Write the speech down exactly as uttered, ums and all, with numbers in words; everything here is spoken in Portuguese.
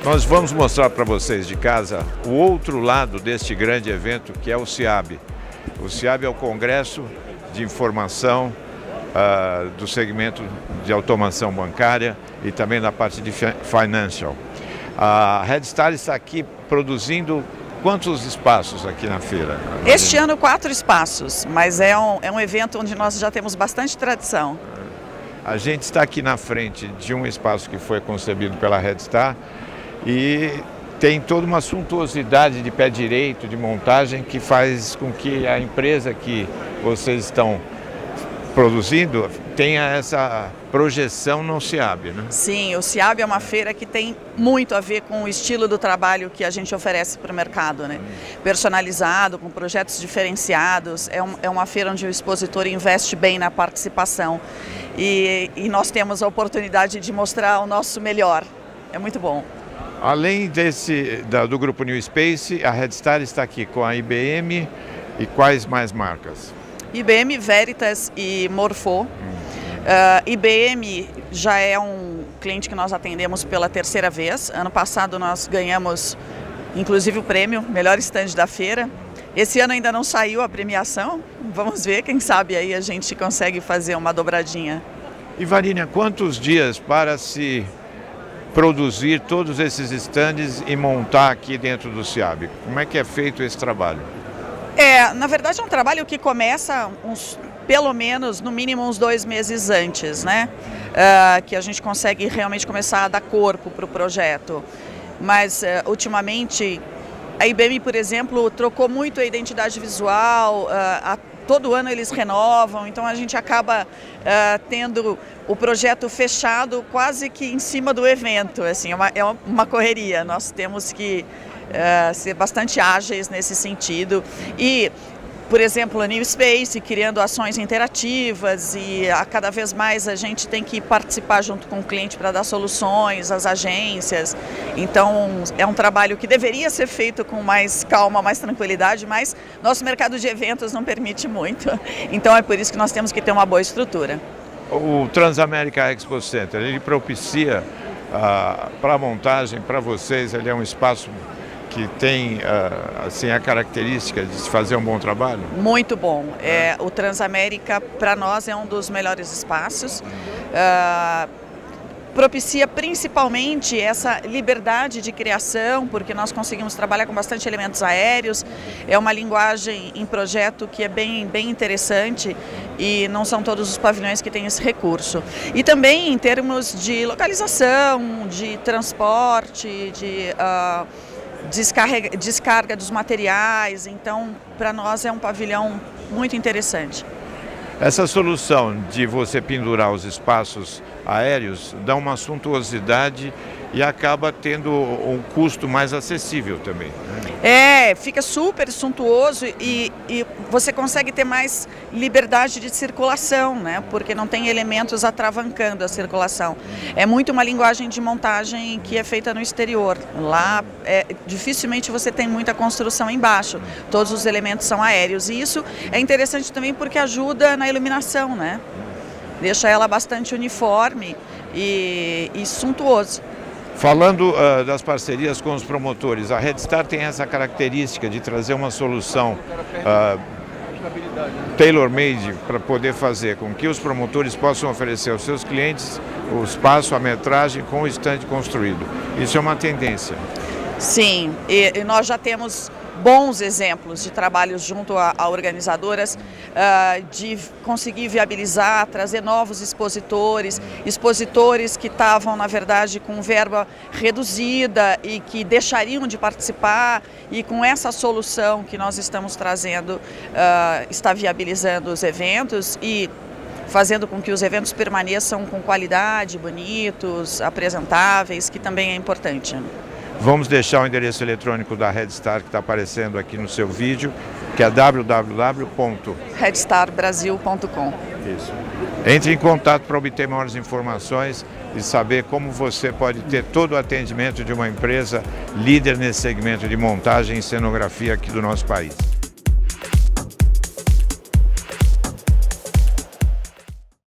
Nós vamos mostrar para vocês de casa o outro lado deste grande evento, que é o CIAB. O CIAB é o Congresso de Informação uh, do segmento de automação bancária e também da parte de financial. A Redstar está aqui produzindo quantos espaços aqui na feira? Este ano, quatro espaços, mas é um, é um evento onde nós já temos bastante tradição. A gente está aqui na frente de um espaço que foi concebido pela Redstar e tem toda uma suntuosidade de pé direito, de montagem, que faz com que a empresa que vocês estão produzindo tenha essa projeção no CIAB, né? Sim, o CIAB é uma feira que tem muito a ver com o estilo do trabalho que a gente oferece para o mercado, né? Personalizado, com projetos diferenciados, é, um, é uma feira onde o expositor investe bem na participação e, e nós temos a oportunidade de mostrar o nosso melhor, é muito bom. Além desse, da, do grupo New Space, a Redstar está aqui com a I B M e quais mais marcas? I B M, Veritas e Morpho. Hum. Uh, I B M já é um cliente que nós atendemos pela terceira vez. Ano passado nós ganhamos, inclusive, o prêmio Melhor Stand da Feira. Esse ano ainda não saiu a premiação. Vamos ver, quem sabe aí a gente consegue fazer uma dobradinha. E Varínia, quantos dias para se produzir todos esses stands e montar aqui dentro do CIAB? Como é que é feito esse trabalho? É, na verdade é um trabalho que começa uns, pelo menos, no mínimo uns dois meses antes, né? Uh, que a gente consegue realmente começar a dar corpo para o projeto. Mas, uh, ultimamente, a I B M, por exemplo, trocou muito a identidade visual, uh, a, todo ano eles renovam, então a gente acaba uh, tendo o projeto fechado quase que em cima do evento, assim, é uma, é uma correria, nós temos que Uh, ser bastante ágeis nesse sentido e, por exemplo, a New Space criando ações interativas e a cada vez mais a gente tem que participar junto com o cliente para dar soluções, as agências, então é um trabalho que deveria ser feito com mais calma, mais tranquilidade, mas nosso mercado de eventos não permite muito, então é por isso que nós temos que ter uma boa estrutura. O Transamerica Expo Center, ele propicia uh, para a montagem, para vocês, ele é um espaço que tem assim, a característica de se fazer um bom trabalho? Muito bom. É, o Transamerica, para nós, é um dos melhores espaços. Uh, propicia principalmente essa liberdade de criação, porque nós conseguimos trabalhar com bastante elementos aéreos. É uma linguagem em projeto que é bem, bem interessante e não são todos os pavilhões que têm esse recurso. E também em termos de localização, de transporte, de... Uh, Descarga, descarga dos materiais, então para nós é um pavilhão muito interessante. Essa solução de você pendurar os espaços aéreos dá uma suntuosidade e acaba tendo um custo mais acessível também, né? É, fica super suntuoso e, e você consegue ter mais liberdade de circulação, né? Porque não tem elementos atravancando a circulação. É muito uma linguagem de montagem que é feita no exterior. Lá, é, dificilmente você tem muita construção embaixo. Todos os elementos são aéreos e isso é interessante também porque ajuda na iluminação, né? Deixa ela bastante uniforme e, e suntuoso. Falando uh, das parcerias com os promotores, a Redstar tem essa característica de trazer uma solução uh, tailor-made para poder fazer com que os promotores possam oferecer aos seus clientes o espaço, a metragem com o stand construído. Isso é uma tendência. Sim, e, e nós já temos bons exemplos de trabalhos junto a, a organizadoras, uh, de conseguir viabilizar, trazer novos expositores, expositores que estavam, na verdade, com verba reduzida e que deixariam de participar, e com essa solução que nós estamos trazendo, uh, está viabilizando os eventos e fazendo com que os eventos permaneçam com qualidade, bonitos, apresentáveis, que também é importante. Vamos deixar o endereço eletrônico da Redstar que está aparecendo aqui no seu vídeo, que é w w w ponto redstar brasil ponto com. Isso. Entre em contato para obter maiores informações e saber como você pode ter todo o atendimento de uma empresa líder nesse segmento de montagem e cenografia aqui do nosso país.